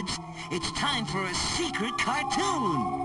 kids. It's time for a secret cartoon.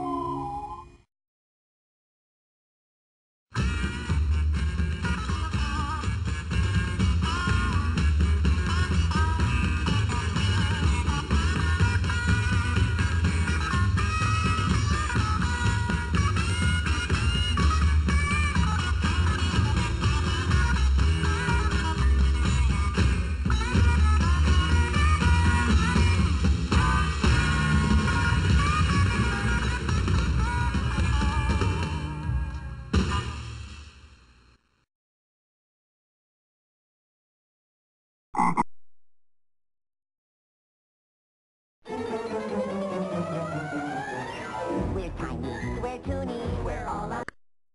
We're tiny, we're toony, we're all up.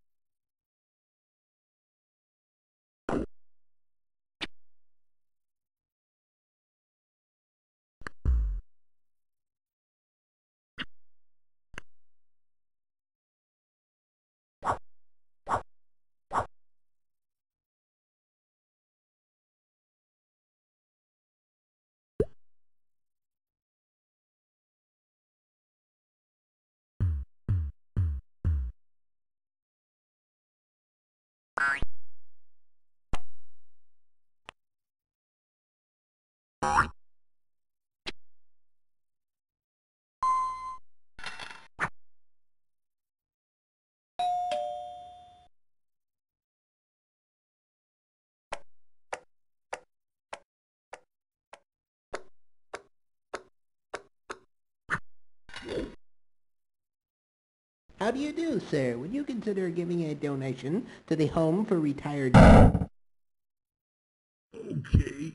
How do you do, sir? Would you consider giving a donation to the Home for Retired... Okay.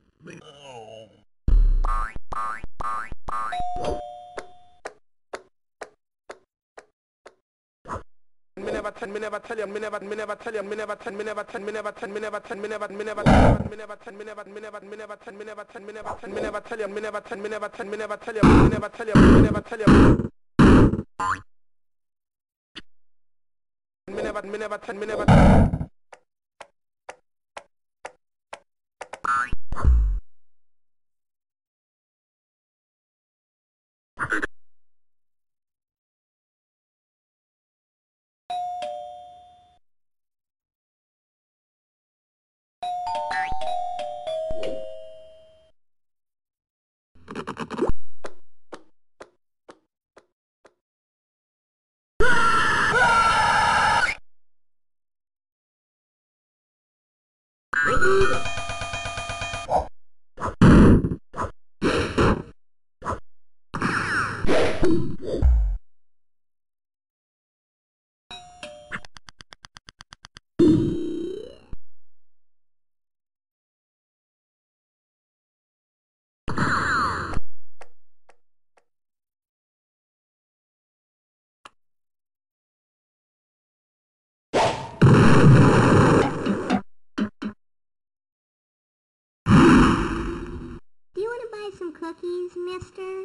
Do you want to buy some cookies, mister?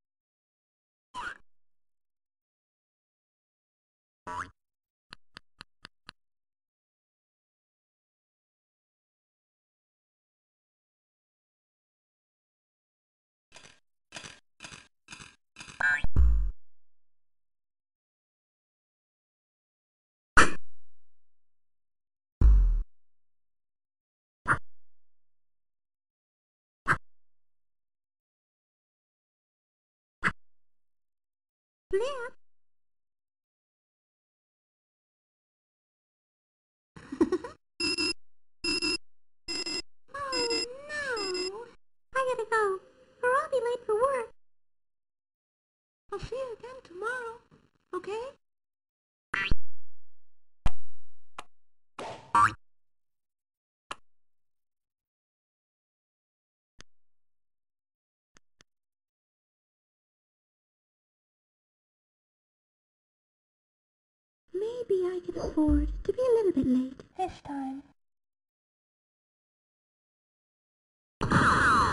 Flip. Oh, no. I gotta go, or I'll be late for work. I'll see you again tomorrow, okay? Maybe I can afford to be a little bit late this time.